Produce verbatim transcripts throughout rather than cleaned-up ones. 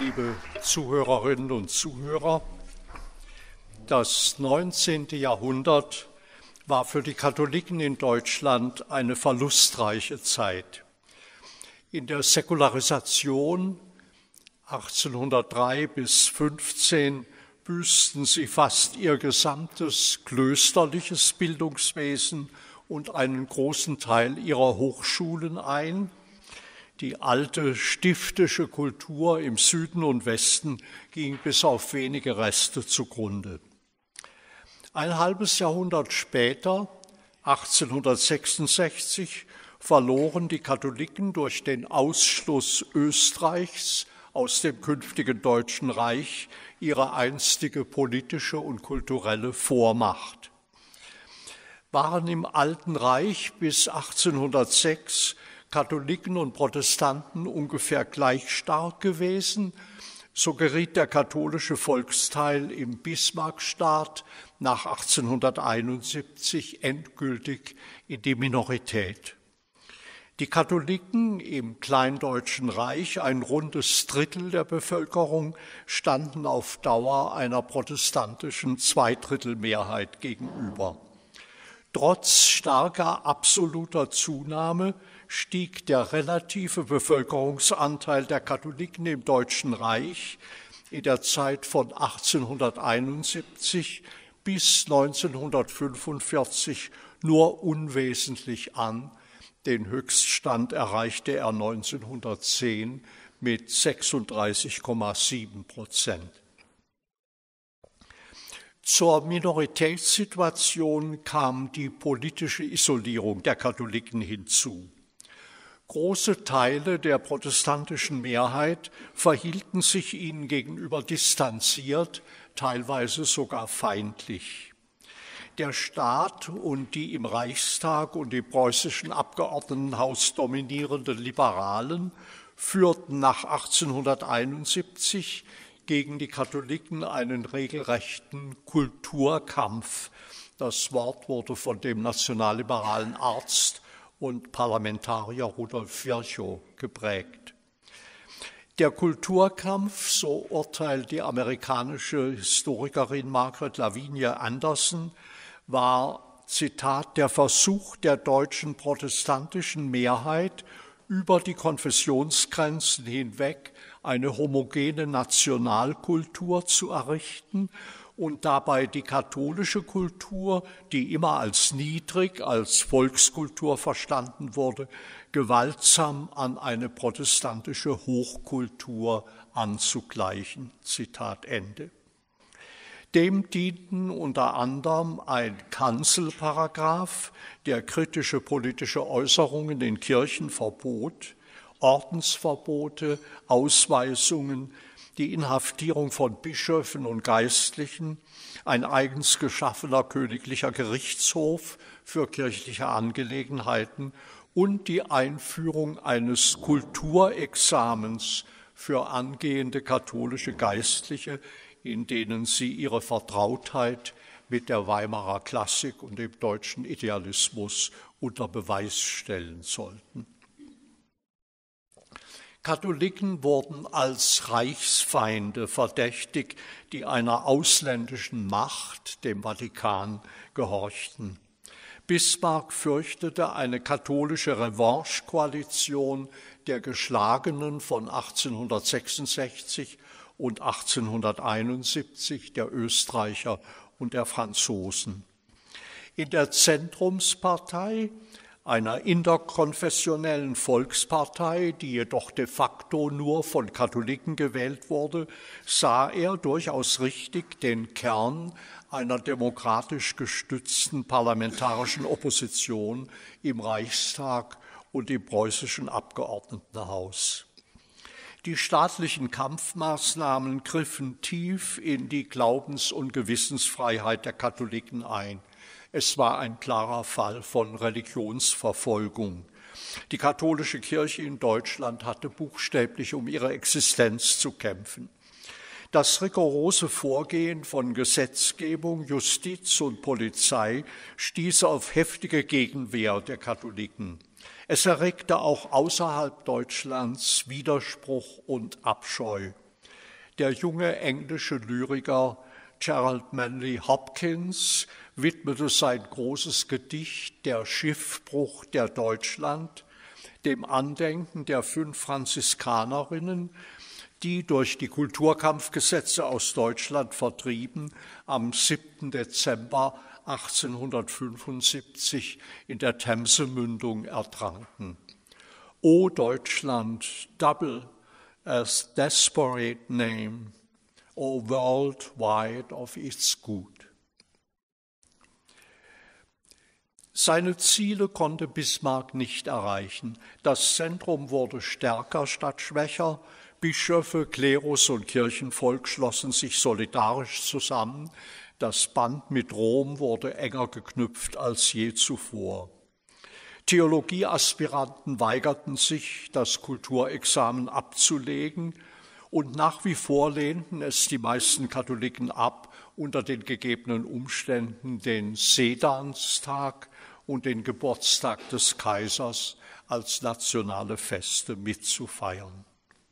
Liebe Zuhörerinnen und Zuhörer, das neunzehnte Jahrhundert war für die Katholiken in Deutschland eine verlustreiche Zeit. In der Säkularisation achtzehnhundertdrei bis fünfzehn büßten sie fast ihr gesamtes klösterliches Bildungswesen und einen großen Teil ihrer Hochschulen ein. Die alte stiftische Kultur im Süden und Westen ging bis auf wenige Reste zugrunde. Ein halbes Jahrhundert später, achtzehnhundertsechsundsechzig, verloren die Katholiken durch den Ausschluss Österreichs aus dem künftigen Deutschen Reich ihre einstige politische und kulturelle Vormacht. Waren im Alten Reich bis achtzehnhundertsechs Katholiken und Protestanten ungefähr gleich stark gewesen, so geriet der katholische Volksteil im Bismarckstaat nach achtzehnhunderteinundsiebzig endgültig in die Minorität. Die Katholiken im Kleindeutschen Reich, ein rundes Drittel der Bevölkerung, standen auf Dauer einer protestantischen Zweidrittelmehrheit gegenüber. Trotz starker absoluter Zunahme stieg der relative Bevölkerungsanteil der Katholiken im Deutschen Reich in der Zeit von achtzehnhunderteinundsiebzig bis neunzehnhundertfünfundvierzig nur unwesentlich an. Den Höchststand erreichte er neunzehnhundertzehn mit sechsunddreißig Komma sieben Prozent. Zur Minoritätssituation kam die politische Isolierung der Katholiken hinzu. Große Teile der protestantischen Mehrheit verhielten sich ihnen gegenüber distanziert, teilweise sogar feindlich. Der Staat und die im Reichstag und im preußischen Abgeordnetenhaus dominierenden Liberalen führten nach achtzehnhunderteinundsiebzig gegen die Katholiken einen regelrechten Kulturkampf. Das Wort wurde von dem nationalliberalen Arzt und Parlamentarier Rudolf Virchow geprägt. Der Kulturkampf, so urteilt die amerikanische Historikerin Margaret Lavinia Anderson, war, Zitat, der Versuch der deutschen protestantischen Mehrheit, über die Konfessionsgrenzen hinweg eine homogene Nationalkultur zu errichten und dabei die katholische Kultur, die immer als niedrig, als Volkskultur verstanden wurde, gewaltsam an eine protestantische Hochkultur anzugleichen. Zitat Ende. Dem dienten unter anderem ein Kanzelparagraph, der kritische politische Äußerungen in Kirchen verbot, Ordensverbote, Ausweisungen, die Inhaftierung von Bischöfen und Geistlichen, ein eigens geschaffener königlicher Gerichtshof für kirchliche Angelegenheiten und die Einführung eines Kulturexamens für angehende katholische Geistliche, in denen sie ihre Vertrautheit mit der Weimarer Klassik und dem deutschen Idealismus unter Beweis stellen sollten. Katholiken wurden als Reichsfeinde verdächtigt, die einer ausländischen Macht, dem Vatikan, gehorchten. Bismarck fürchtete eine katholische Revanche-Koalition der Geschlagenen von achtzehnhundertsechsundsechzig und achtzehnhunderteinundsiebzig, der Österreicher und der Franzosen. In der Zentrumspartei, einer interkonfessionellen Volkspartei, die jedoch de facto nur von Katholiken gewählt wurde, sah er durchaus richtig den Kern einer demokratisch gestützten parlamentarischen Opposition im Reichstag und im preußischen Abgeordnetenhaus. Die staatlichen Kampfmaßnahmen griffen tief in die Glaubens- und Gewissensfreiheit der Katholiken ein. Es war ein klarer Fall von Religionsverfolgung. Die katholische Kirche in Deutschland hatte buchstäblich um ihre Existenz zu kämpfen. Das rigorose Vorgehen von Gesetzgebung, Justiz und Polizei stieß auf heftige Gegenwehr der Katholiken. Es erregte auch außerhalb Deutschlands Widerspruch und Abscheu. Der junge englische Lyriker Gerald Manley Hopkins widmete sein großes Gedicht »Der Schiffbruch der Deutschland« dem Andenken der fünf Franziskanerinnen, die durch die Kulturkampfgesetze aus Deutschland vertrieben am siebten Dezember achtzehnhundertfünfundsiebzig in der Themse-Mündung ertranken. O Deutschland, double as desperate name, O world wide of its good. Seine Ziele konnte Bismarck nicht erreichen. Das Zentrum wurde stärker statt schwächer. Bischöfe, Klerus und Kirchenvolk schlossen sich solidarisch zusammen. Das Band mit Rom wurde enger geknüpft als je zuvor. Theologieaspiranten weigerten sich, das Kulturexamen abzulegen, und nach wie vor lehnten es die meisten Katholiken ab, unter den gegebenen Umständen den Sedanstag und den Geburtstag des Kaisers als nationale Feste mitzufeiern.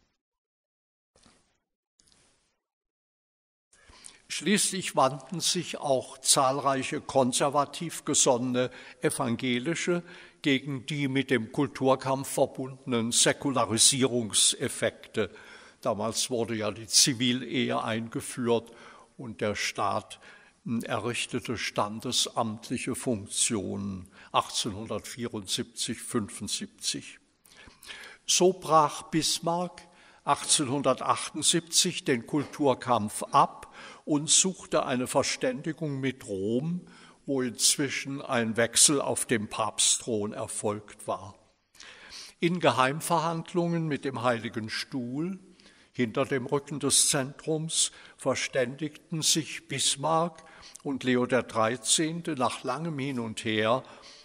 Schließlich wandten sich auch zahlreiche konservativ gesonnene Evangelische gegen die mit dem Kulturkampf verbundenen Säkularisierungseffekte. Damals wurde ja die Zivilehe eingeführt und der Staat errichtete standesamtliche Funktionen achtzehnhundertvierundsiebzig, fünfundsiebzig. So brach Bismarck achtzehnhundertachtundsiebzig den Kulturkampf ab und suchte eine Verständigung mit Rom, wo inzwischen ein Wechsel auf dem Papstthron erfolgt war. In Geheimverhandlungen mit dem Heiligen Stuhl hinter dem Rücken des Zentrums verständigten sich Bismarck und Leo der Dreizehnte nach langem Hin und Her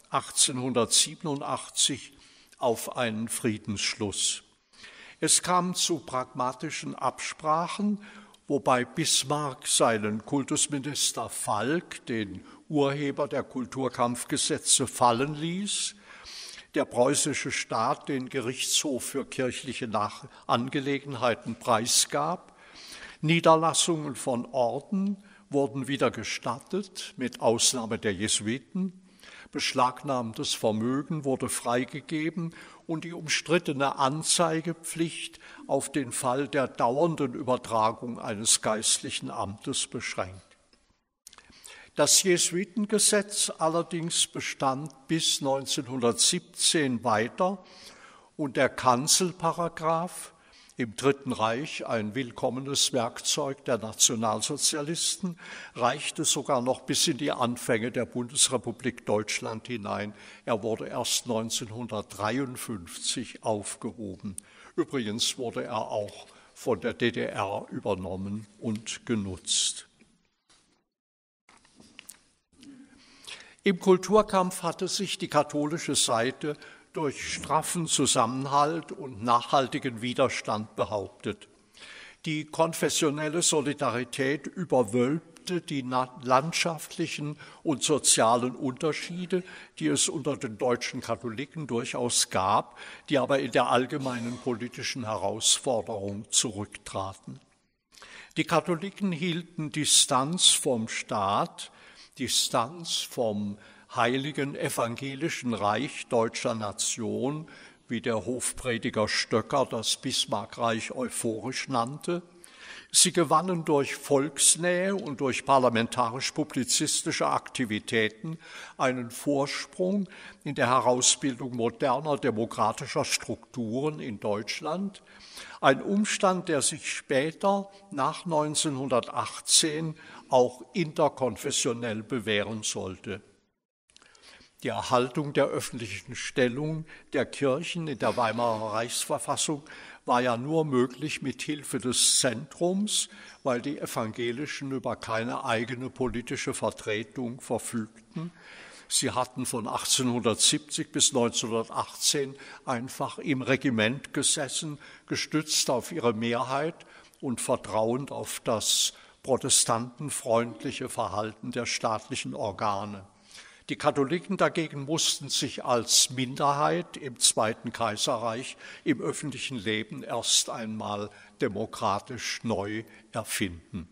achtzehnhundertsiebenundachtzig auf einen Friedensschluss. Es kam zu pragmatischen Absprachen, wobei Bismarck seinen Kultusminister Falk, den Urheber der Kulturkampfgesetze, fallen ließ, der preußische Staat den Gerichtshof für kirchliche Angelegenheiten preisgab, Niederlassungen von Orden wurden wieder gestattet, mit Ausnahme der Jesuiten, beschlagnahmtes Vermögen wurde freigegeben und die umstrittene Anzeigepflicht auf den Fall der dauernden Übertragung eines geistlichen Amtes beschränkt. Das Jesuitengesetz allerdings bestand bis neunzehnhundertsiebzehn weiter und der Kanzelparagraph, im Dritten Reich ein willkommenes Werkzeug der Nationalsozialisten, reichte sogar noch bis in die Anfänge der Bundesrepublik Deutschland hinein. Er wurde erst neunzehnhundertdreiundfünfzig aufgehoben. Übrigens wurde er auch von der D D R übernommen und genutzt. Im Kulturkampf hatte sich die katholische Seite durch straffen Zusammenhalt und nachhaltigen Widerstand behauptet. Die konfessionelle Solidarität überwölbte die landschaftlichen und sozialen Unterschiede, die es unter den deutschen Katholiken durchaus gab, die aber in der allgemeinen politischen Herausforderung zurücktraten. Die Katholiken hielten Distanz vom Staat, Distanz vom heiligen evangelischen Reich deutscher Nation, wie der Hofprediger Stöcker das Bismarckreich euphorisch nannte. Sie gewannen durch Volksnähe und durch parlamentarisch-publizistische Aktivitäten einen Vorsprung in der Herausbildung moderner demokratischer Strukturen in Deutschland, ein Umstand, der sich später nach neunzehnhundertachtzehn auch interkonfessionell bewähren sollte. Die Erhaltung der öffentlichen Stellung der Kirchen in der Weimarer Reichsverfassung war ja nur möglich mit Hilfe des Zentrums, weil die Evangelischen über keine eigene politische Vertretung verfügten. Sie hatten von achtzehnhundertsiebzig bis neunzehnhundertachtzehn einfach im Regiment gesessen, gestützt auf ihre Mehrheit und vertrauend auf das protestantenfreundliche Verhalten der staatlichen Organe. Die Katholiken dagegen mussten sich als Minderheit im Zweiten Kaiserreich im öffentlichen Leben erst einmal demokratisch neu erfinden.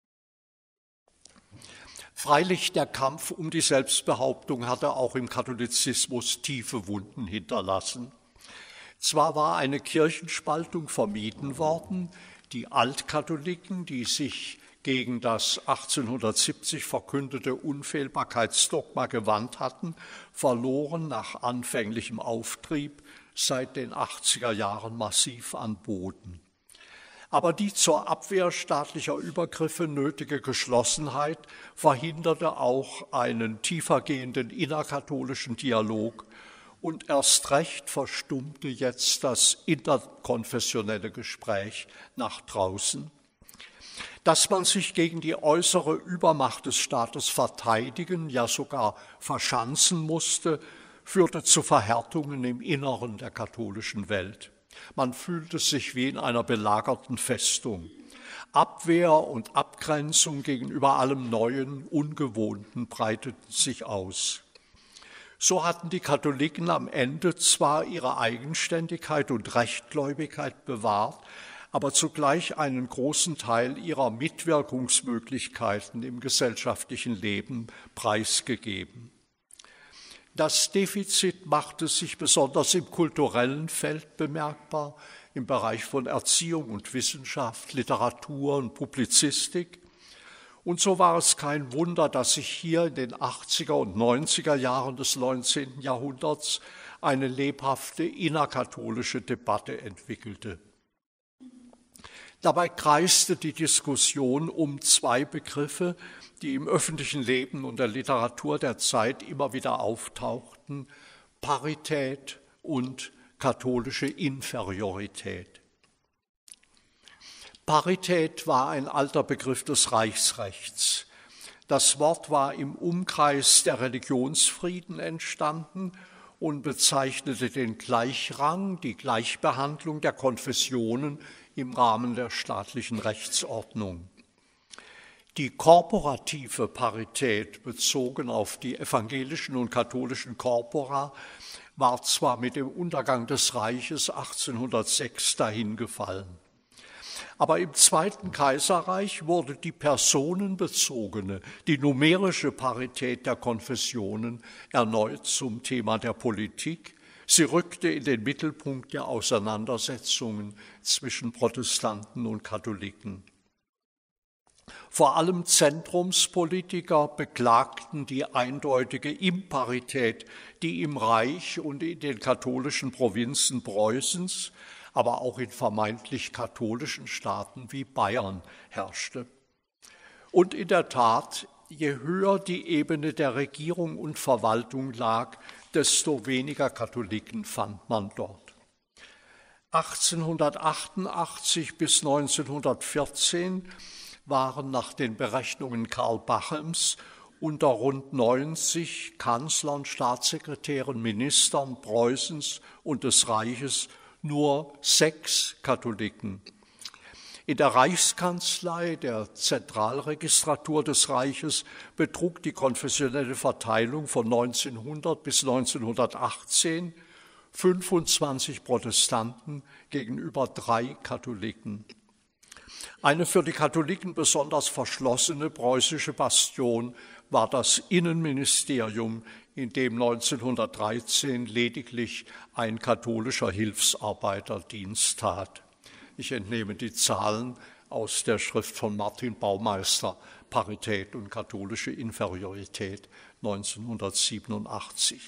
Freilich, der Kampf um die Selbstbehauptung hatte auch im Katholizismus tiefe Wunden hinterlassen. Zwar war eine Kirchenspaltung vermieden worden, die Altkatholiken, die sich gegen das achtzehnhundertsiebzig verkündete Unfehlbarkeitsdogma gewandt hatten, verloren nach anfänglichem Auftrieb seit den achtziger Jahren massiv an Boden. Aber die zur Abwehr staatlicher Übergriffe nötige Geschlossenheit verhinderte auch einen tiefergehenden innerkatholischen Dialog und erst recht verstummte jetzt das interkonfessionelle Gespräch nach draußen. Dass man sich gegen die äußere Übermacht des Staates verteidigen, ja sogar verschanzen musste, führte zu Verhärtungen im Inneren der katholischen Welt. Man fühlte sich wie in einer belagerten Festung. Abwehr und Abgrenzung gegenüber allem Neuen, Ungewohnten breiteten sich aus. So hatten die Katholiken am Ende zwar ihre Eigenständigkeit und Rechtgläubigkeit bewahrt, aber zugleich einen großen Teil ihrer Mitwirkungsmöglichkeiten im gesellschaftlichen Leben preisgegeben. Das Defizit machte sich besonders im kulturellen Feld bemerkbar, im Bereich von Erziehung und Wissenschaft, Literatur und Publizistik. Und so war es kein Wunder, dass sich hier in den achtziger und neunziger Jahren des neunzehnten Jahrhunderts eine lebhafte innerkatholische Debatte entwickelte. Dabei kreiste die Diskussion um zwei Begriffe, die im öffentlichen Leben und der Literatur der Zeit immer wieder auftauchten: Parität und katholische Inferiorität. Parität war ein alter Begriff des Reichsrechts. Das Wort war im Umkreis der Religionsfrieden entstanden und bezeichnete den Gleichrang, die Gleichbehandlung der Konfessionen im Rahmen der staatlichen Rechtsordnung. Die korporative Parität, bezogen auf die evangelischen und katholischen Corpora, war zwar mit dem Untergang des Reiches achtzehnhundertsechs dahingefallen, aber im Zweiten Kaiserreich wurde die personenbezogene, die numerische Parität der Konfessionen erneut zum Thema der Politik. Sie rückte in den Mittelpunkt der Auseinandersetzungen zwischen Protestanten und Katholiken. Vor allem Zentrumspolitiker beklagten die eindeutige Imparität, die im Reich und in den katholischen Provinzen Preußens, aber auch in vermeintlich katholischen Staaten wie Bayern herrschte. Und in der Tat, je höher die Ebene der Regierung und Verwaltung lag, desto weniger Katholiken fand man dort. achtzehnhundertachtundachtzig bis neunzehnhundertvierzehn waren nach den Berechnungen Karl Bachems unter rund neunzig Kanzlern, Staatssekretären, Ministern Preußens und des Reiches nur sechs Katholiken. In der Reichskanzlei, der Zentralregistratur des Reiches, betrug die konfessionelle Verteilung von neunzehnhundert bis neunzehnhundertachtzehn fünfundzwanzig Protestanten gegenüber drei Katholiken. Eine für die Katholiken besonders verschlossene preußische Bastion war das Innenministerium, in dem neunzehnhundertdreizehn lediglich ein katholischer Hilfsarbeiter Dienst tat. Ich entnehme die Zahlen aus der Schrift von Martin Baumeister, Parität und katholische Inferiorität neunzehnhundertsiebenundachtzig.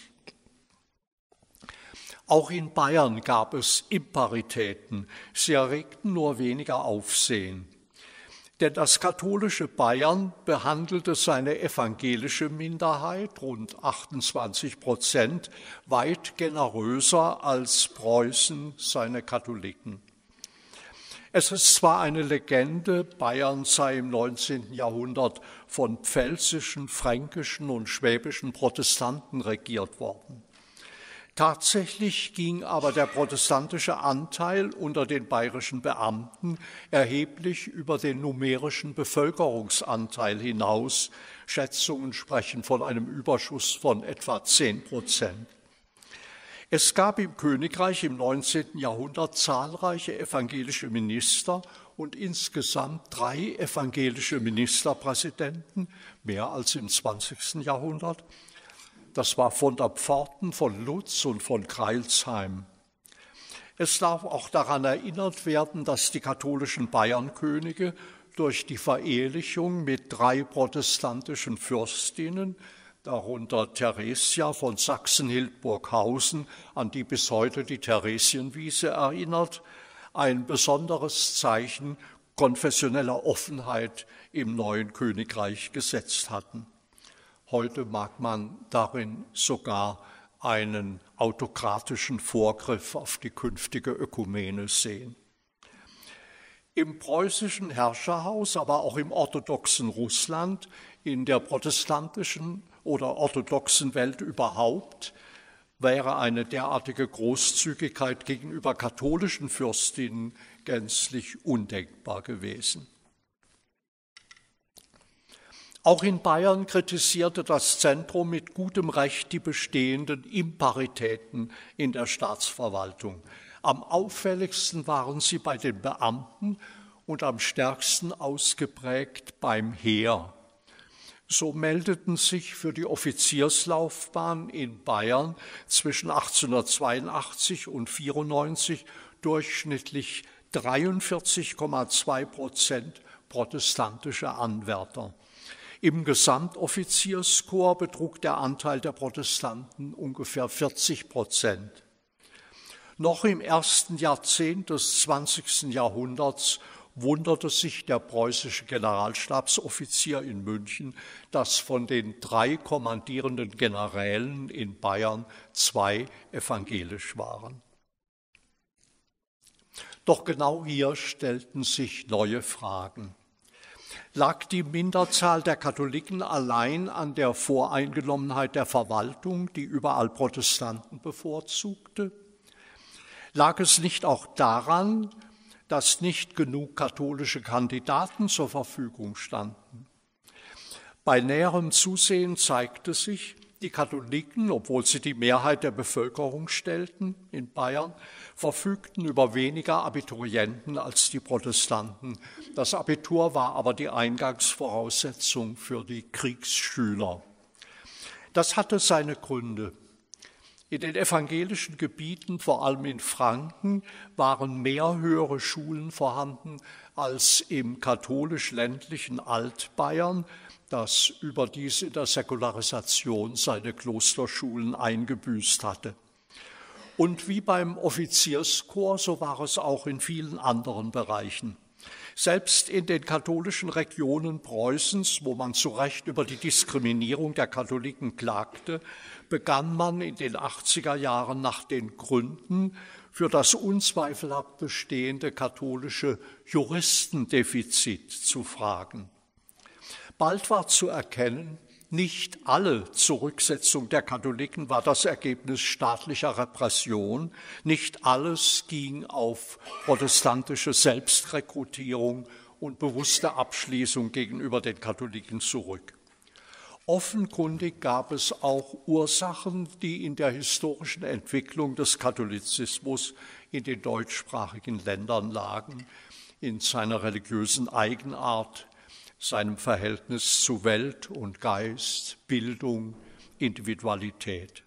Auch in Bayern gab es Imparitäten, sie erregten nur weniger Aufsehen. Denn das katholische Bayern behandelte seine evangelische Minderheit, rund achtundzwanzig Prozent, weit generöser als Preußen seine Katholiken. Es ist zwar eine Legende, Bayern sei im neunzehnten Jahrhundert von pfälzischen, fränkischen und schwäbischen Protestanten regiert worden. Tatsächlich ging aber der protestantische Anteil unter den bayerischen Beamten erheblich über den numerischen Bevölkerungsanteil hinaus. Schätzungen sprechen von einem Überschuss von etwa zehn Prozent. Es gab im Königreich im neunzehnten Jahrhundert zahlreiche evangelische Minister und insgesamt drei evangelische Ministerpräsidenten, mehr als im zwanzigsten Jahrhundert. Das war von der Pforten, von Lutz und von Crailsheim. Es darf auch daran erinnert werden, dass die katholischen Bayernkönige durch die Verehelichung mit drei protestantischen Fürstinnen, darunter Theresia von Sachsen-Hildburghausen, an die bis heute die Theresienwiese erinnert, ein besonderes Zeichen konfessioneller Offenheit im neuen Königreich gesetzt hatten. Heute mag man darin sogar einen autokratischen Vorgriff auf die künftige Ökumene sehen. Im preußischen Herrscherhaus, aber auch im orthodoxen Russland, in der protestantischen oder orthodoxen Welt überhaupt, wäre eine derartige Großzügigkeit gegenüber katholischen Fürstinnen gänzlich undenkbar gewesen. Auch in Bayern kritisierte das Zentrum mit gutem Recht die bestehenden Imparitäten in der Staatsverwaltung. Am auffälligsten waren sie bei den Beamten und am stärksten ausgeprägt beim Heer. So meldeten sich für die Offizierslaufbahn in Bayern zwischen achtzehnhundertzweiundachtzig und vierundneunzig durchschnittlich dreiundvierzig Komma zwei Prozent protestantische Anwärter. Im Gesamtoffizierskorps betrug der Anteil der Protestanten ungefähr vierzig Prozent. Noch im ersten Jahrzehnt des zwanzigsten Jahrhunderts wunderte sich der preußische Generalstabsoffizier in München, dass von den drei kommandierenden Generälen in Bayern zwei evangelisch waren. Doch genau hier stellten sich neue Fragen. Lag die Minderzahl der Katholiken allein an der Voreingenommenheit der Verwaltung, die überall Protestanten bevorzugte? Lag es nicht auch daran, dass nicht genug katholische Kandidaten zur Verfügung standen? Bei näherem Zusehen zeigte sich, die Katholiken, obwohl sie die Mehrheit der Bevölkerung stellten in Bayern, verfügten über weniger Abiturienten als die Protestanten. Das Abitur war aber die Eingangsvoraussetzung für die Kriegsschüler. Das hatte seine Gründe. In den evangelischen Gebieten, vor allem in Franken, waren mehr höhere Schulen vorhanden als im katholisch-ländlichen Altbayern, das überdies in der Säkularisation seine Klosterschulen eingebüßt hatte. Und wie beim Offizierskorps, so war es auch in vielen anderen Bereichen. Selbst in den katholischen Regionen Preußens, wo man zu Recht über die Diskriminierung der Katholiken klagte, begann man in den achtziger Jahren nach den Gründen für das unzweifelhaft bestehende katholische Juristendefizit zu fragen. Bald war zu erkennen, nicht alle Zurücksetzung der Katholiken war das Ergebnis staatlicher Repression, nicht alles ging auf protestantische Selbstrekrutierung und bewusste Abschließung gegenüber den Katholiken zurück. Offenkundig gab es auch Ursachen, die in der historischen Entwicklung des Katholizismus in den deutschsprachigen Ländern lagen, in seiner religiösen Eigenart, seinem Verhältnis zu Welt und Geist, Bildung, Individualität.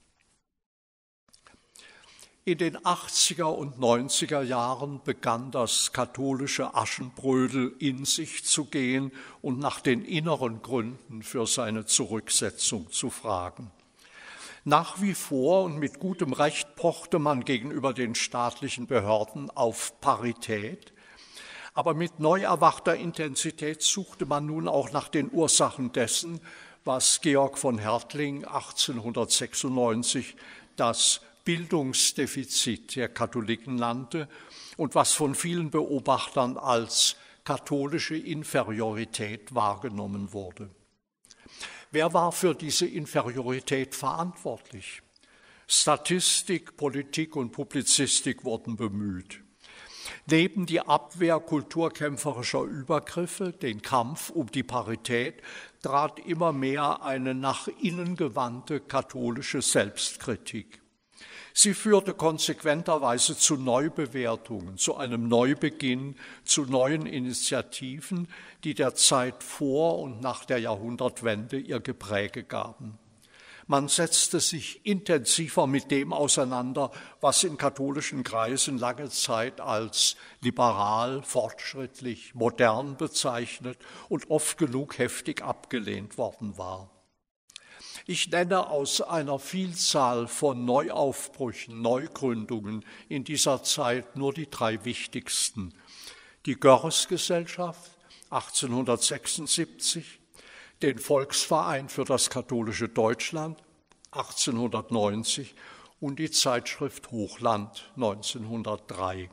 In den achtziger und neunziger Jahren begann das katholische Aschenbrödel in sich zu gehen und nach den inneren Gründen für seine Zurücksetzung zu fragen. Nach wie vor und mit gutem Recht pochte man gegenüber den staatlichen Behörden auf Parität, aber mit neu erwachter Intensität suchte man nun auch nach den Ursachen dessen, was Georg von Hertling achtzehnhundertsechsundneunzig das Bildungsdefizit der Katholiken nannte und was von vielen Beobachtern als katholische Inferiorität wahrgenommen wurde. Wer war für diese Inferiorität verantwortlich? Statistik, Politik und Publizistik wurden bemüht. Neben die Abwehr kulturkämpferischer Übergriffe, den Kampf um die Parität, trat immer mehr eine nach innen gewandte katholische Selbstkritik. Sie führte konsequenterweise zu Neubewertungen, zu einem Neubeginn, zu neuen Initiativen, die der Zeit vor und nach der Jahrhundertwende ihr Gepräge gaben. Man setzte sich intensiver mit dem auseinander, was in katholischen Kreisen lange Zeit als liberal, fortschrittlich, modern bezeichnet und oft genug heftig abgelehnt worden war. Ich nenne aus einer Vielzahl von Neuaufbrüchen, Neugründungen in dieser Zeit nur die drei wichtigsten. Die Görres-Gesellschaft achtzehnhundertsechsundsiebzig, den Volksverein für das katholische Deutschland achtzehnhundertneunzig und die Zeitschrift Hochland neunzehnhundertdrei.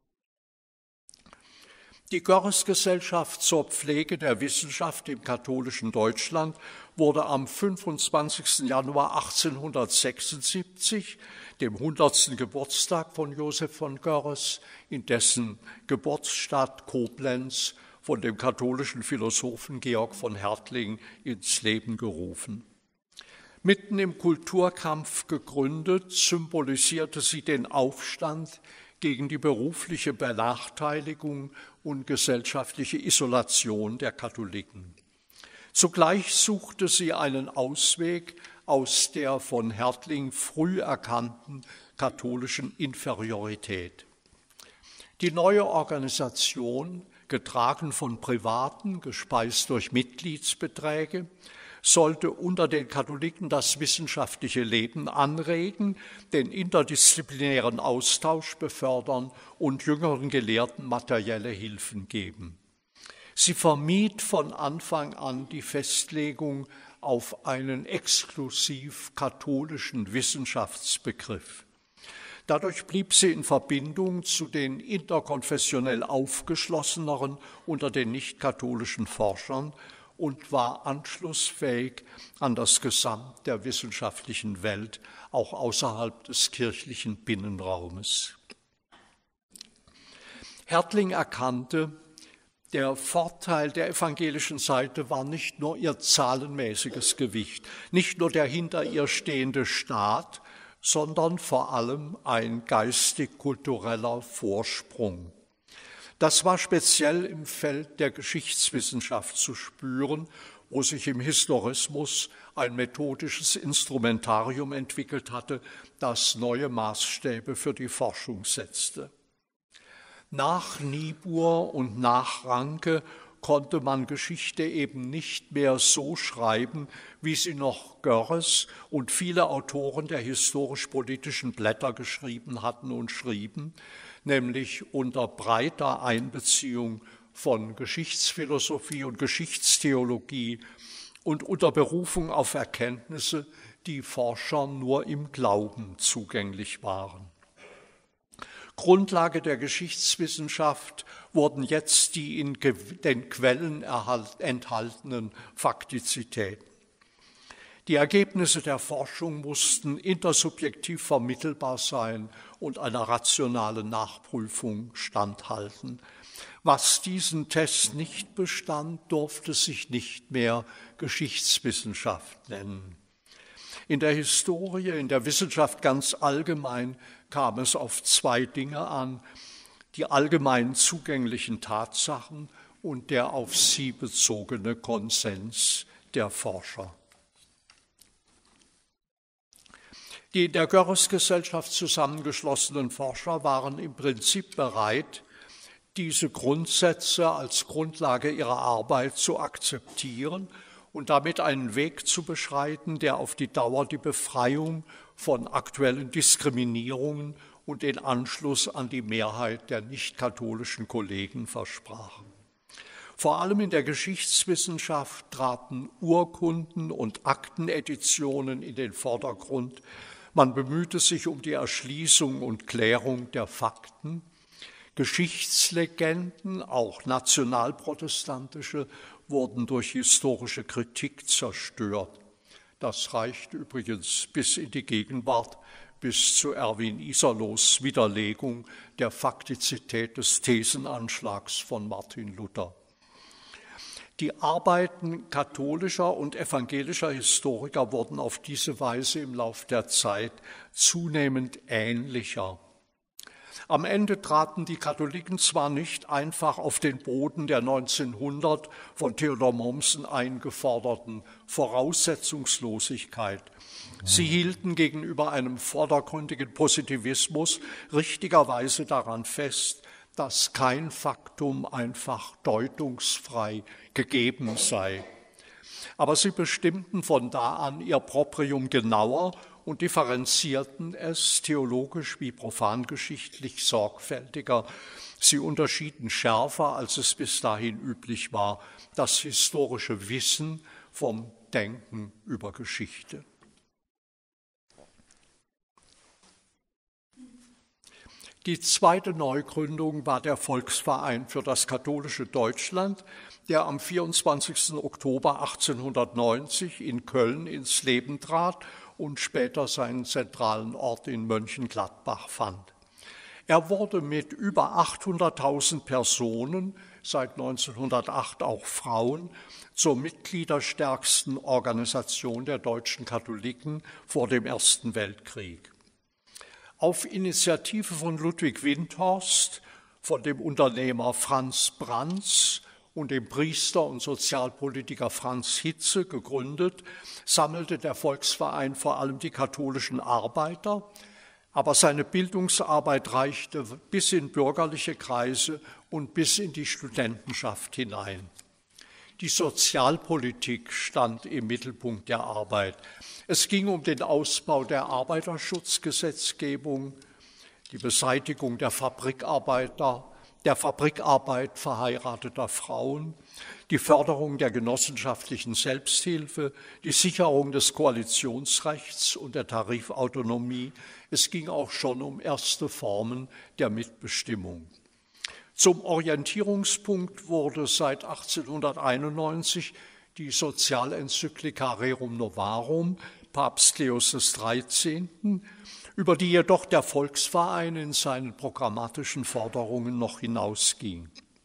Die Görres-Gesellschaft zur Pflege der Wissenschaft im katholischen Deutschland wurde am fünfundzwanzigsten Januar achtzehnhundertsechsundsiebzig, dem hundertsten Geburtstag von Joseph von Görres, in dessen Geburtsstadt Koblenz von dem katholischen Philosophen Georg von Hertling ins Leben gerufen. Mitten im Kulturkampf gegründet, symbolisierte sie den Aufstand gegen die berufliche Benachteiligung und gesellschaftliche Isolation der Katholiken. Zugleich suchte sie einen Ausweg aus der von Hertling früh erkannten katholischen Inferiorität. Die neue Organisation, getragen von Privaten, gespeist durch Mitgliedsbeträge, sollte unter den Katholiken das wissenschaftliche Leben anregen, den interdisziplinären Austausch befördern und jüngeren Gelehrten materielle Hilfen geben. Sie vermied von Anfang an die Festlegung auf einen exklusiv katholischen Wissenschaftsbegriff. Dadurch blieb sie in Verbindung zu den interkonfessionell aufgeschlosseneren unter den nicht-katholischen Forschern und war anschlussfähig an das Gesamt der wissenschaftlichen Welt, auch außerhalb des kirchlichen Binnenraumes. Hertling erkannte, der Vorteil der evangelischen Seite war nicht nur ihr zahlenmäßiges Gewicht, nicht nur der hinter ihr stehende Staat, sondern vor allem ein geistig-kultureller Vorsprung. Das war speziell im Feld der Geschichtswissenschaft zu spüren, wo sich im Historismus ein methodisches Instrumentarium entwickelt hatte, das neue Maßstäbe für die Forschung setzte. Nach Niebuhr und nach Ranke konnte man Geschichte eben nicht mehr so schreiben, wie sie noch Görres und viele Autoren der historisch-politischen Blätter geschrieben hatten und schrieben, nämlich unter breiter Einbeziehung von Geschichtsphilosophie und Geschichtstheologie und unter Berufung auf Erkenntnisse, die Forschern nur im Glauben zugänglich waren. Grundlage der Geschichtswissenschaft wurden jetzt die in den Quellen enthaltenen Faktizitäten. Die Ergebnisse der Forschung mussten intersubjektiv vermittelbar sein und einer rationalen Nachprüfung standhalten. Was diesen Test nicht bestand, durfte sich nicht mehr Geschichtswissenschaft nennen. In der Historie, in der Wissenschaft ganz allgemein kam es auf zwei Dinge an: die allgemein zugänglichen Tatsachen und der auf sie bezogene Konsens der Forscher. Die in der Görres-Gesellschaft zusammengeschlossenen Forscher waren im Prinzip bereit, diese Grundsätze als Grundlage ihrer Arbeit zu akzeptieren und damit einen Weg zu beschreiten, der auf die Dauer die Befreiung von aktuellen Diskriminierungen und den Anschluss an die Mehrheit der nicht-katholischen Kollegen versprach. Vor allem in der Geschichtswissenschaft traten Urkunden und Akteneditionen in den Vordergrund. Man bemühte sich um die Erschließung und Klärung der Fakten. Geschichtslegenden, auch nationalprotestantische, wurden durch historische Kritik zerstört. Das reicht übrigens bis in die Gegenwart, bis zu Erwin Iserlohs Widerlegung der Faktizität des Thesenanschlags von Martin Luther. Die Arbeiten katholischer und evangelischer Historiker wurden auf diese Weise im Lauf der Zeit zunehmend ähnlicher. Am Ende traten die Katholiken zwar nicht einfach auf den Boden der neunzehnhundert von Theodor Mommsen eingeforderten Voraussetzungslosigkeit. Sie hielten gegenüber einem vordergründigen Positivismus richtigerweise daran fest, dass kein Faktum einfach deutungsfrei gegeben sei. Aber sie bestimmten von da an ihr Proprium genauer und differenzierten es theologisch wie profangeschichtlich sorgfältiger. Sie unterschieden schärfer, als es bis dahin üblich war, das historische Wissen vom Denken über Geschichte. Die zweite Neugründung war der Volksverein für das katholische Deutschland, der am vierundzwanzigsten Oktober achtzehnhundertneunzig in Köln ins Leben trat und später seinen zentralen Ort in Mönchengladbach fand. Er wurde mit über achthunderttausend Personen, seit neunzehnhundertacht auch Frauen, zur mitgliederstärksten Organisation der deutschen Katholiken vor dem Ersten Weltkrieg. Auf Initiative von Ludwig Windthorst, von dem Unternehmer Franz Branz und dem Priester und Sozialpolitiker Franz Hitze gegründet, sammelte der Volksverein vor allem die katholischen Arbeiter, aber seine Bildungsarbeit reichte bis in bürgerliche Kreise und bis in die Studentenschaft hinein. Die Sozialpolitik stand im Mittelpunkt der Arbeit. Es ging um den Ausbau der Arbeiterschutzgesetzgebung, die Beseitigung der Fabrikarbeiter, der Fabrikarbeit verheirateter Frauen, die Förderung der genossenschaftlichen Selbsthilfe, die Sicherung des Koalitionsrechts und der Tarifautonomie. Es ging auch schon um erste Formen der Mitbestimmung. Zum Orientierungspunkt wurde seit achtzehnhunderteinundneunzig die Sozialenzyklika Rerum Novarum Papst Leos des dreizehnten, über die jedoch der Volksverein in seinen programmatischen Forderungen noch hinausging.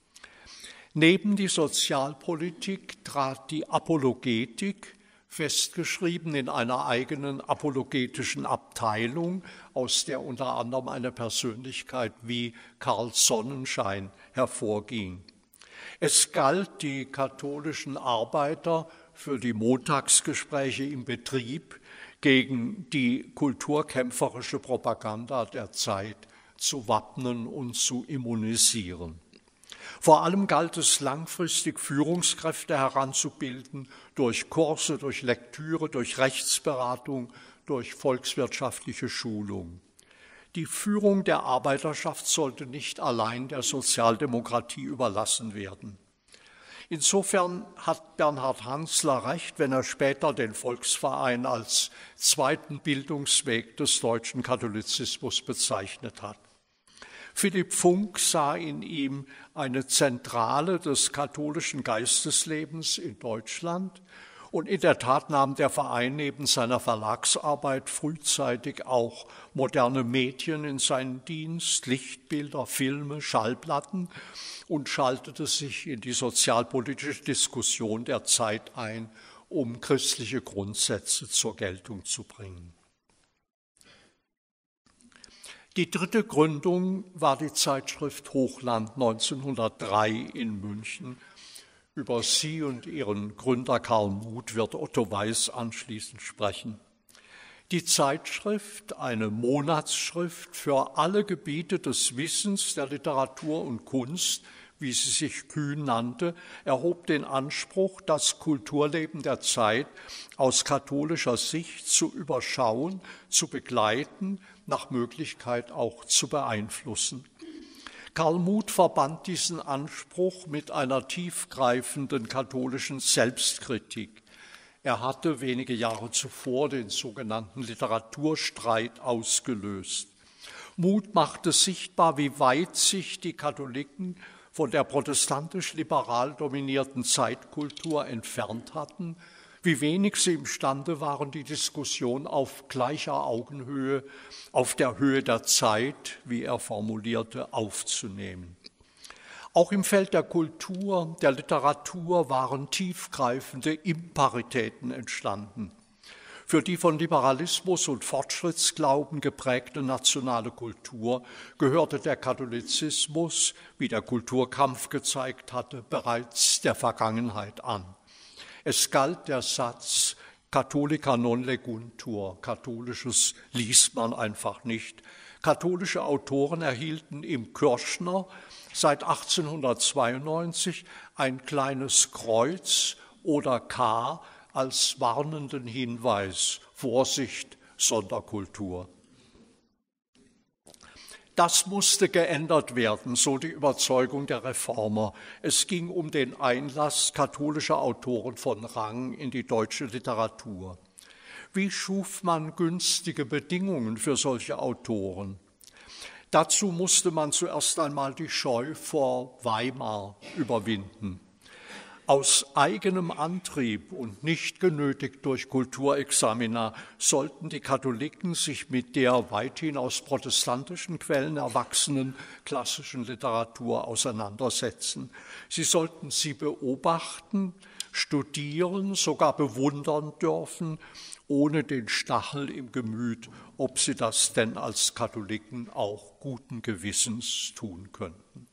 Neben die Sozialpolitik trat die Apologetik, festgeschrieben in einer eigenen apologetischen Abteilung, aus der unter anderem eine Persönlichkeit wie Karl Sonnenschein hervorging. Es galt, die katholischen Arbeiter für die Montagsgespräche im Betrieb gegen die kulturkämpferische Propaganda der Zeit zu wappnen und zu immunisieren. Vor allem galt es langfristig, Führungskräfte heranzubilden durch Kurse, durch Lektüre, durch Rechtsberatung, durch volkswirtschaftliche Schulung. Die Führung der Arbeiterschaft sollte nicht allein der Sozialdemokratie überlassen werden. Insofern hat Bernhard Hansler recht, wenn er später den Volksverein als zweiten Bildungsweg des deutschen Katholizismus bezeichnet hat. Philipp Funk sah in ihm eine Zentrale des katholischen Geisteslebens in Deutschland und in der Tat nahm der Verein neben seiner Verlagsarbeit frühzeitig auch moderne Medien in seinen Dienst, Lichtbilder, Filme, Schallplatten und schaltete sich in die sozialpolitische Diskussion der Zeit ein, um christliche Grundsätze zur Geltung zu bringen. Die dritte Gründung war die Zeitschrift Hochland neunzehnhundertdrei in München. Über sie und ihren Gründer Karl Muth wird Otto Weiß anschließend sprechen. Die Zeitschrift, eine Monatsschrift für alle Gebiete des Wissens, der Literatur und Kunst, wie sie sich kühn nannte, erhob den Anspruch, das Kulturleben der Zeit aus katholischer Sicht zu überschauen, zu begleiten, nach Möglichkeit auch zu beeinflussen. Karl Muth verband diesen Anspruch mit einer tiefgreifenden katholischen Selbstkritik. Er hatte wenige Jahre zuvor den sogenannten Literaturstreit ausgelöst. Muth machte sichtbar, wie weit sich die Katholiken von der protestantisch-liberal dominierten Zeitkultur entfernt hatten, wie wenig sie imstande waren, die Diskussion auf gleicher Augenhöhe, auf der Höhe der Zeit, wie er formulierte, aufzunehmen. Auch im Feld der Kultur, der Literatur waren tiefgreifende Imparitäten entstanden. Für die von Liberalismus und Fortschrittsglauben geprägte nationale Kultur gehörte der Katholizismus, wie der Kulturkampf gezeigt hatte, bereits der Vergangenheit an. Es galt der Satz Catholica non leguntur, Katholisches liest man einfach nicht. Katholische Autoren erhielten im Kürschner seit achtzehnhundertzweiundneunzig ein kleines Kreuz oder K als warnenden Hinweis, Vorsicht, Sonderkultur. Das musste geändert werden, so die Überzeugung der Reformer. Es ging um den Einlass katholischer Autoren von Rang in die deutsche Literatur. Wie schuf man günstige Bedingungen für solche Autoren? Dazu musste man zuerst einmal die Scheu vor Weimar überwinden. Aus eigenem Antrieb und nicht genötigt durch Kulturexamina sollten die Katholiken sich mit der weithin aus protestantischen Quellen erwachsenen klassischen Literatur auseinandersetzen. Sie sollten sie beobachten, studieren, sogar bewundern dürfen, ohne den Stachel im Gemüt, ob sie das denn als Katholiken auch guten Gewissens tun könnten.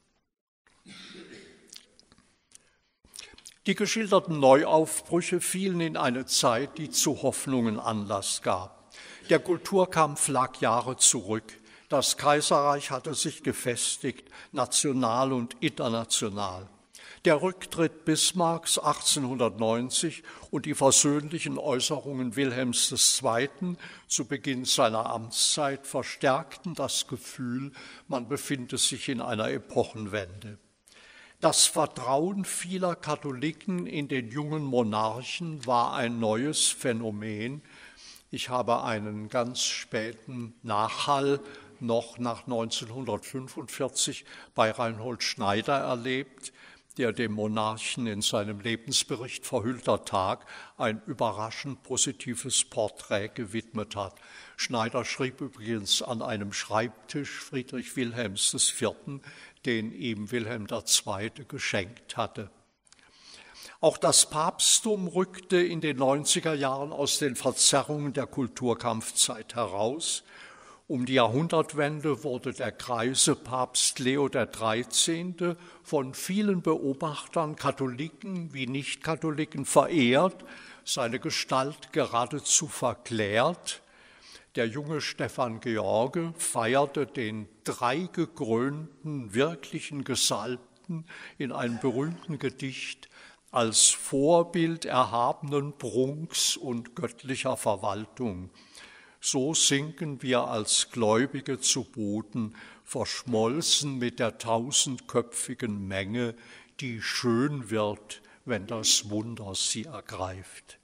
Die geschilderten Neuaufbrüche fielen in eine Zeit, die zu Hoffnungen Anlass gab. Der Kulturkampf lag Jahre zurück. Das Kaiserreich hatte sich gefestigt, national und international. Der Rücktritt Bismarcks achtzehnhundertneunzig und die versöhnlichen Äußerungen Wilhelms des Zweiten zu Beginn seiner Amtszeit verstärkten das Gefühl, man befinde sich in einer Epochenwende. Das Vertrauen vieler Katholiken in den jungen Monarchen war ein neues Phänomen. Ich habe einen ganz späten Nachhall noch nach neunzehnhundertfünfundvierzig bei Reinhold Schneider erlebt, der dem Monarchen in seinem Lebensbericht Verhüllter Tag ein überraschend positives Porträt gewidmet hat. Schneider schrieb übrigens an einem Schreibtisch Friedrich Wilhelms des Vierten, den ihm Wilhelm der Zweite geschenkt hatte. Auch das Papsttum rückte in den neunziger Jahren aus den Verzerrungen der Kulturkampfzeit heraus. Um die Jahrhundertwende wurde der greise Papst Leo der Dreizehnte von vielen Beobachtern, Katholiken wie Nichtkatholiken, verehrt, seine Gestalt geradezu verklärt. Der junge Stephan George feierte den dreigekrönten, wirklichen Gesalbten in einem berühmten Gedicht als Vorbild erhabenen Prunks und göttlicher Verwaltung. So sinken wir als Gläubige zu Boden, verschmolzen mit der tausendköpfigen Menge, die schön wird, wenn das Wunder sie ergreift.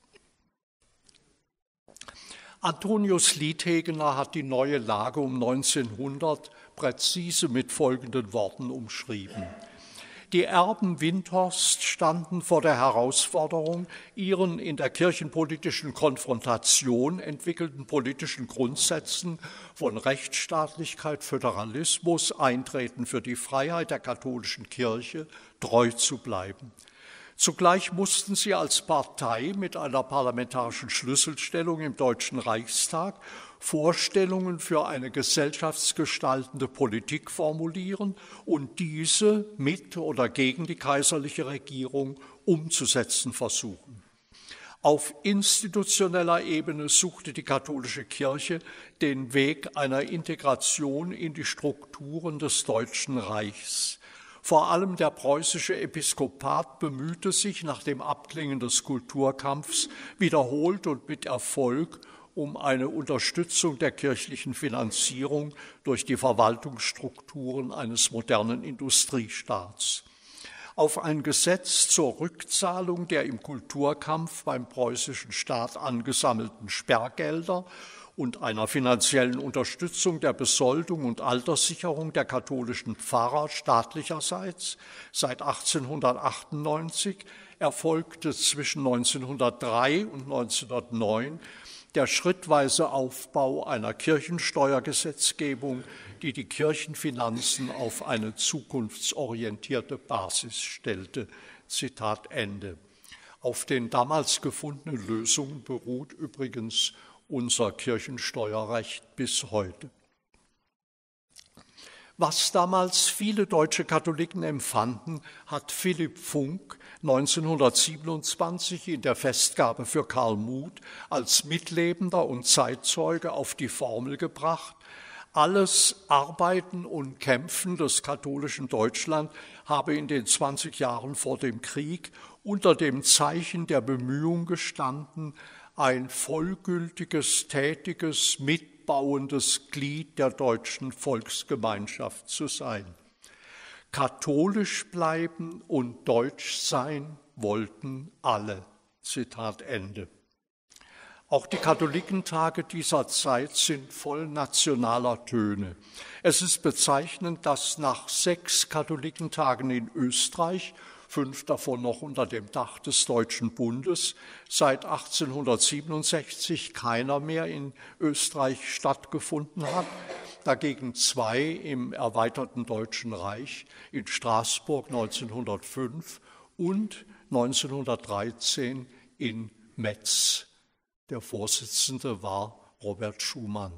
Antonius Liedhegener hat die neue Lage um neunzehnhundert präzise mit folgenden Worten umschrieben. Die Erben Windthorst standen vor der Herausforderung, ihren in der kirchenpolitischen Konfrontation entwickelten politischen Grundsätzen von Rechtsstaatlichkeit, Föderalismus, Eintreten für die Freiheit der katholischen Kirche treu zu bleiben. Zugleich mussten sie als Partei mit einer parlamentarischen Schlüsselstellung im Deutschen Reichstag Vorstellungen für eine gesellschaftsgestaltende Politik formulieren und diese mit oder gegen die kaiserliche Regierung umzusetzen versuchen. Auf institutioneller Ebene suchte die katholische Kirche den Weg einer Integration in die Strukturen des Deutschen Reichs. Vor allem der preußische Episkopat bemühte sich nach dem Abklingen des Kulturkampfs wiederholt und mit Erfolg um eine Unterstützung der kirchlichen Finanzierung durch die Verwaltungsstrukturen eines modernen Industriestaats. Auf ein Gesetz zur Rückzahlung der im Kulturkampf beim preußischen Staat angesammelten Sperrgelder und einer finanziellen Unterstützung der Besoldung und Alterssicherung der katholischen Pfarrer staatlicherseits seit achtzehnhundertachtundneunzig erfolgte zwischen neunzehnhundertdrei und neunzehnhundertneun der schrittweise Aufbau einer Kirchensteuergesetzgebung, die die Kirchenfinanzen auf eine zukunftsorientierte Basis stellte. Zitat Ende. Auf den damals gefundenen Lösungen beruht übrigens unser Kirchensteuerrecht bis heute. Was damals viele deutsche Katholiken empfanden, hat Philipp Funk neunzehnhundertsiebenundzwanzig in der Festgabe für Karl Muth als Mitlebender und Zeitzeuge auf die Formel gebracht: Alles Arbeiten und Kämpfen des katholischen Deutschland habe in den zwanzig Jahren vor dem Krieg unter dem Zeichen der Bemühung gestanden, ein vollgültiges, tätiges, mitbauendes Glied der deutschen Volksgemeinschaft zu sein. Katholisch bleiben und deutsch sein wollten alle. Zitat Ende. Auch die Katholikentage dieser Zeit sind voll nationaler Töne. Es ist bezeichnend, dass nach sechs Katholikentagen in Österreich, fünf davon noch unter dem Dach des Deutschen Bundes, seit achtzehnhundertsiebenundsechzig keiner mehr in Österreich stattgefunden hat, dagegen zwei im erweiterten Deutschen Reich, in Straßburg neunzehnhundertfünf und neunzehnhundertdreizehn in Metz. Der Vorsitzende war Robert Schumann.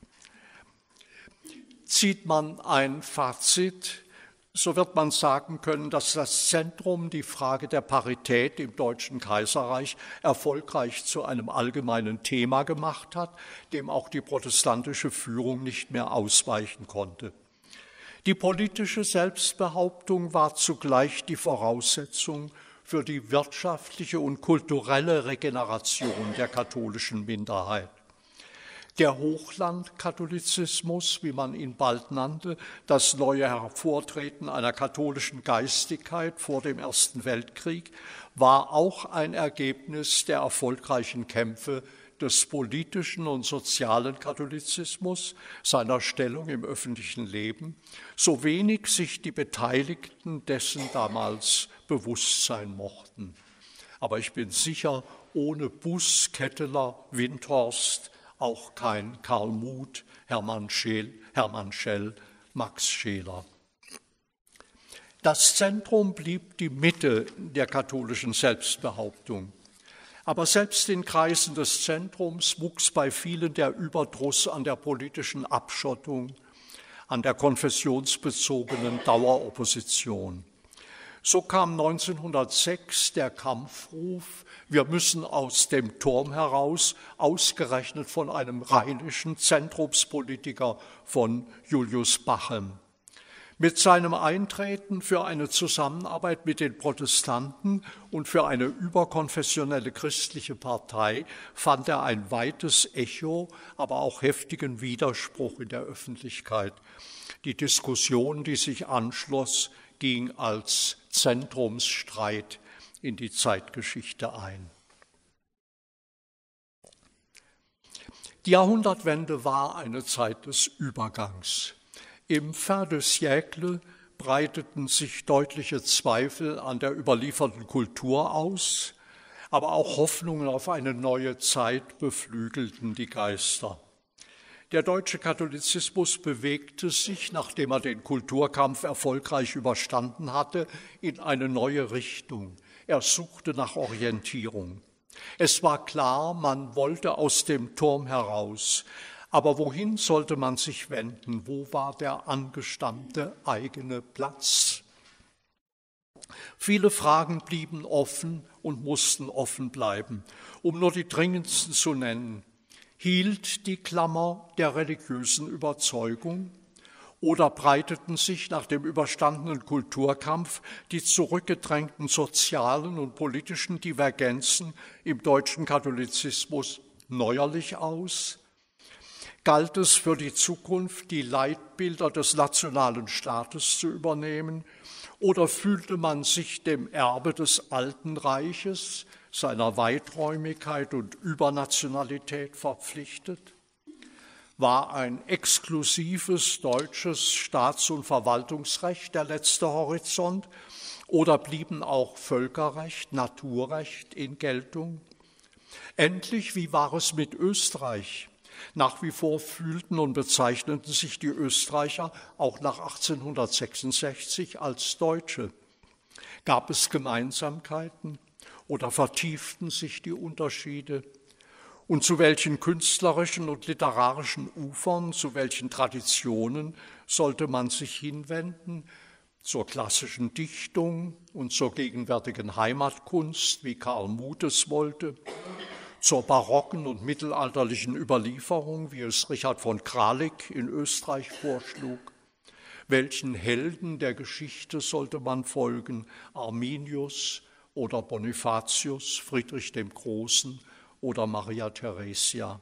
Zieht man ein Fazit, so wird man sagen können, dass das Zentrum die Frage der Parität im Deutschen Kaiserreich erfolgreich zu einem allgemeinen Thema gemacht hat, dem auch die protestantische Führung nicht mehr ausweichen konnte. Die politische Selbstbehauptung war zugleich die Voraussetzung für die wirtschaftliche und kulturelle Regeneration der katholischen Minderheit. Der Hochlandkatholizismus, wie man ihn bald nannte, das neue Hervortreten einer katholischen Geistigkeit vor dem Ersten Weltkrieg, war auch ein Ergebnis der erfolgreichen Kämpfe des politischen und sozialen Katholizismus, seiner Stellung im öffentlichen Leben, so wenig sich die Beteiligten dessen damals bewusst sein mochten. Aber ich bin sicher, ohne Buß, Ketteler, Windthorst, auch kein Karl Muth, Hermann Scheel, Hermann Schell, Max Scheler. Das Zentrum blieb die Mitte der katholischen Selbstbehauptung. Aber selbst in Kreisen des Zentrums wuchs bei vielen der Überdruss an der politischen Abschottung, an der konfessionsbezogenen Daueropposition. So kam neunzehnhundertsechs der Kampfruf: Wir müssen aus dem Turm heraus, ausgerechnet von einem rheinischen Zentrumspolitiker, von Julius Bachem. Mit seinem Eintreten für eine Zusammenarbeit mit den Protestanten und für eine überkonfessionelle christliche Partei fand er ein weites Echo, aber auch heftigen Widerspruch in der Öffentlichkeit. Die Diskussion, die sich anschloss, ging als Zentrumsstreit in die Zeitgeschichte ein. Die Jahrhundertwende war eine Zeit des Übergangs. Im fin de siècle breiteten sich deutliche Zweifel an der überlieferten Kultur aus, aber auch Hoffnungen auf eine neue Zeit beflügelten die Geister. Der deutsche Katholizismus bewegte sich, nachdem er den Kulturkampf erfolgreich überstanden hatte, in eine neue Richtung. Er suchte nach Orientierung. Es war klar, man wollte aus dem Turm heraus. Aber wohin sollte man sich wenden? Wo war der angestammte eigene Platz? Viele Fragen blieben offen und mussten offen bleiben. Um nur die dringendsten zu nennen: Hielt die Klammer der religiösen Überzeugung? Oder breiteten sich nach dem überstandenen Kulturkampf die zurückgedrängten sozialen und politischen Divergenzen im deutschen Katholizismus neuerlich aus? Galt es für die Zukunft, die Leitbilder des nationalen Staates zu übernehmen? Oder fühlte man sich dem Erbe des Alten Reiches, seiner Weiträumigkeit und Übernationalität verpflichtet? War ein exklusives deutsches Staats- und Verwaltungsrecht der letzte Horizont oder blieben auch Völkerrecht, Naturrecht in Geltung? Endlich, wie war es mit Österreich? Nach wie vor fühlten und bezeichneten sich die Österreicher auch nach achtzehnhundertsechsundsechzig als Deutsche. Gab es Gemeinsamkeiten oder vertieften sich die Unterschiede? Und zu welchen künstlerischen und literarischen Ufern, zu welchen Traditionen sollte man sich hinwenden? Zur klassischen Dichtung und zur gegenwärtigen Heimatkunst, wie Karl Muth es wollte, zur barocken und mittelalterlichen Überlieferung, wie es Richard von Kralik in Österreich vorschlug. Welchen Helden der Geschichte sollte man folgen? Arminius oder Bonifatius, Friedrich dem Großen oder Maria Theresia?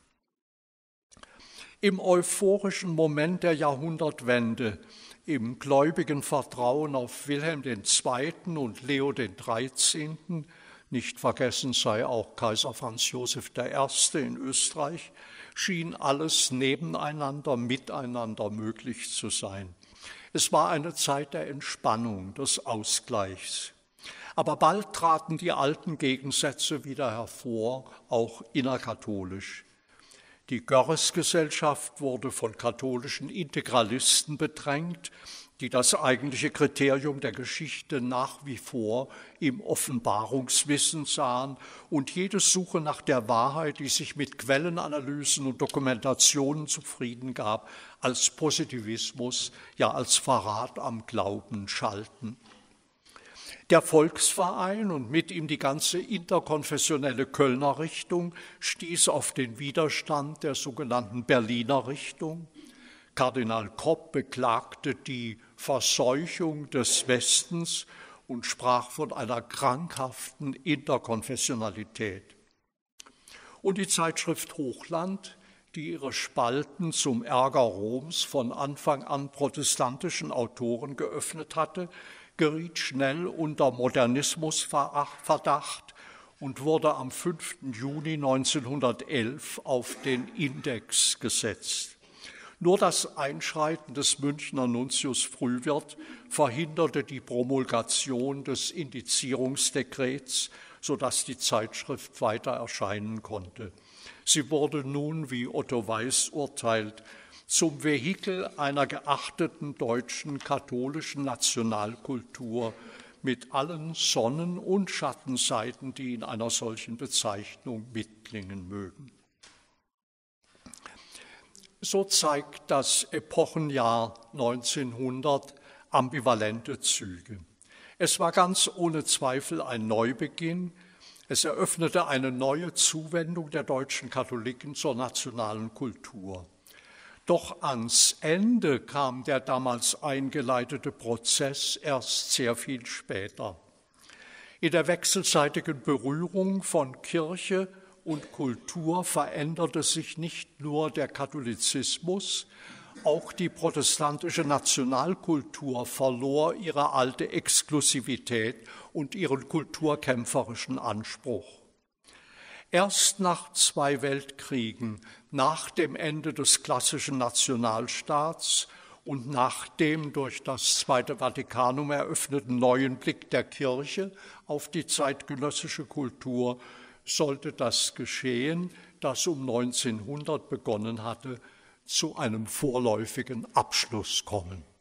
Im euphorischen Moment der Jahrhundertwende, im gläubigen Vertrauen auf Wilhelm der Zweite. und Leo der Dreizehnte., nicht vergessen sei auch Kaiser Franz Josef der Erste. in Österreich, schien alles nebeneinander, miteinander möglich zu sein. Es war eine Zeit der Entspannung, des Ausgleichs. Aber bald traten die alten Gegensätze wieder hervor, auch innerkatholisch. Die Görres-Gesellschaft wurde von katholischen Integralisten bedrängt, die das eigentliche Kriterium der Geschichte nach wie vor im Offenbarungswissen sahen und jede Suche nach der Wahrheit, die sich mit Quellenanalysen und Dokumentationen zufrieden gab, als Positivismus, ja als Verrat am Glauben schalten. Der Volksverein und mit ihm die ganze interkonfessionelle Kölner Richtung stieß auf den Widerstand der sogenannten Berliner Richtung. Kardinal Kopp beklagte die Verseuchung des Westens und sprach von einer krankhaften Interkonfessionalität. Und die Zeitschrift Hochland, die ihre Spalten zum Ärger Roms von Anfang an protestantischen Autoren geöffnet hatte, geriet schnell unter Modernismusverdacht und wurde am fünften Juni neunzehnhundertelf auf den Index gesetzt. Nur das Einschreiten des Münchner Nuntius Frühwirth verhinderte die Promulgation des Indizierungsdekrets, sodass die Zeitschrift weiter erscheinen konnte. Sie wurde nun, wie Otto Weiß urteilt, zum Vehikel einer geachteten deutschen katholischen Nationalkultur mit allen Sonnen- und Schattenseiten, die in einer solchen Bezeichnung mitklingen mögen. So zeigt das Epochenjahr neunzehnhundert ambivalente Züge. Es war ganz ohne Zweifel ein Neubeginn. Es eröffnete eine neue Zuwendung der deutschen Katholiken zur nationalen Kultur. Doch ans Ende kam der damals eingeleitete Prozess erst sehr viel später. In der wechselseitigen Berührung von Kirche und Kultur veränderte sich nicht nur der Katholizismus, auch die protestantische Nationalkultur verlor ihre alte Exklusivität und ihren kulturkämpferischen Anspruch. Erst nach zwei Weltkriegen, nach dem Ende des klassischen Nationalstaats und nach dem durch das Zweite Vatikanum eröffneten neuen Blick der Kirche auf die zeitgenössische Kultur, sollte das Geschehen, das um neunzehnhundert begonnen hatte, zu einem vorläufigen Abschluss kommen.